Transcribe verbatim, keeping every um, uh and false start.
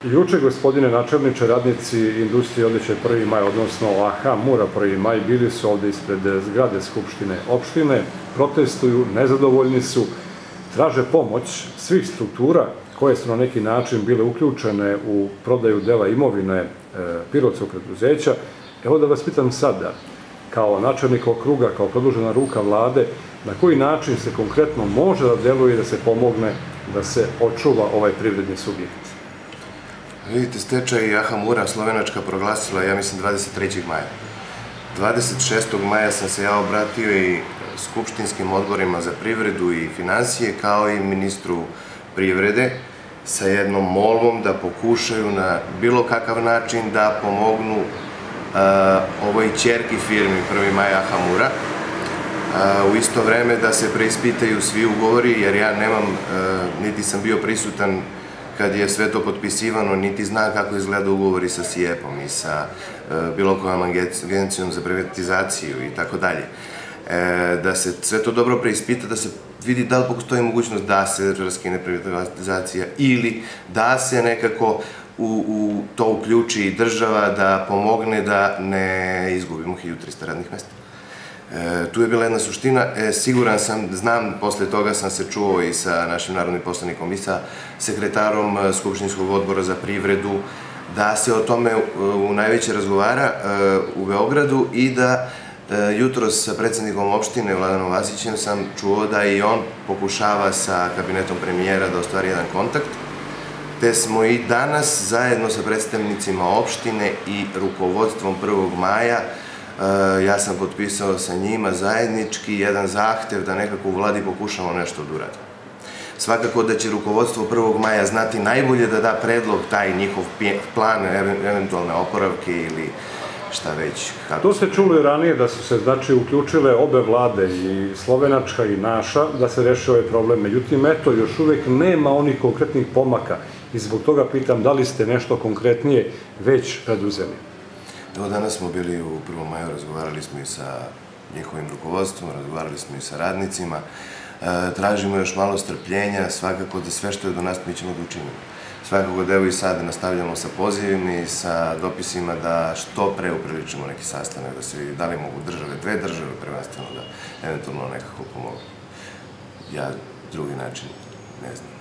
Juče, gospodine načelniče, radnici industrije odeće prvi maj, odnosno A H Mura prvi maj, bili su ovde ispred zgrade Skupštine opštine, protestuju, nezadovoljni su, traže pomoć svih struktura koje su na neki način bile uključene u prodaju dela imovine Pirotskog preduzeća. Evo da vas pitam sada, kao načelnik okruga, kao produžena ruka vlade, na koji način se konkretno može da deluje i da se pomogne da se očuva ovaj privredni subjekt? Vidite, stečaj A H Mura Slovenačka proglasila, ja mislim, dvadeset trećeg maja. dvadeset šestog maja sam se ja obratio i skupštinskim odborima za privredu i finansije, kao i ministru privrede, sa jednom molbom da pokušaju na bilo kakav način da pomognu ovoj ćerki firmi prvi maj A H Mura. U isto vreme da se preispitaju svi ugovori, jer ja nemam, niti sam bio prisutan kad je sve to potpisivano, niti zna kako izgleda ugovori sa S I E P-om i sa bilo kojom agencijom za privatizaciju i tako dalje. Da se sve to dobro preispita, da se vidi da li postoji mogućnost da se raskine privatizacija ili da se nekako u to uključi i država da pomogne da ne izgubimo hiljadu trista radnih mesta. Tu je bila jedna suština, siguran sam, znam, posle toga sam se čuo i sa našim narodnim poslanikom i sa sekretarom Skupštinskog odbora za privredu, da se o tome u najveće razgovara u Beogradu i da jutros sa predsednikom opštine Vladanom Vasićem sam čuo da i on pokušava sa kabinetom premijera da ostvari jedan kontakt, te smo i danas zajedno sa predstavnicima opštine i rukovodstvom prvog maja, ja sam potpisao sa njima zajednički jedan zahtev da nekako u vladi pokušamo nešto da uradimo. Svakako da će rukovodstvo prvog maja znati najbolje da da predlog, taj njihov plan, eventualne oporavke ili šta već. To ste čuli ranije da su se, znači, uključile obe vlade, i slovenačka i naša, da se reši ovaj problem. Međutim, eto, još uvek nema onih konkretnih pomaka i zbog toga pitam da li ste nešto konkretnije već preduzeli. Evo, danas smo bili u prvom maju, razgovarali smo i sa njihovim rukovodstvom, razgovarali smo i sa radnicima, tražimo još malo strpljenja, svakako da sve što je do nas mi ćemo da učinimo. Svakako da evo i sad nastavljamo sa pozivima i sa dopisima da što pre upriličimo neki sastanak, da se da li mogu države, dve države prvenstveno da eventualno nekako pomogu. Ja drugi način ne znam.